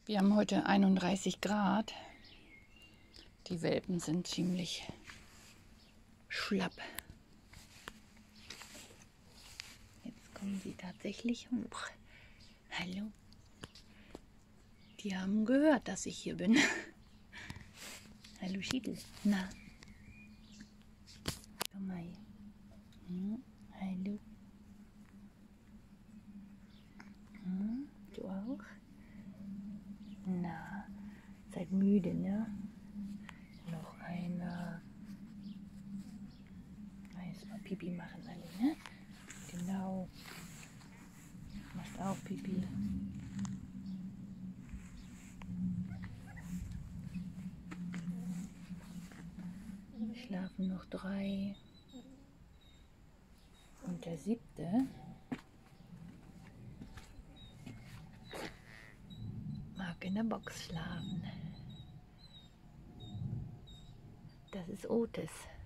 Wir haben heute 31 Grad. Die Welpen sind ziemlich schlapp. Jetzt kommen sie tatsächlich hoch. Hallo. Die haben gehört, dass ich hier bin. Hallo Schiedel. Na. Komm mal hier. Hallo. Du auch? Na, seid müde, ne? Noch einer. Jetzt mal Pipi machen alle, ne? Genau. Machst auch Pipi. Schlafen noch 3. Und der 7. mag in der Box schlafen. Das ist Otis.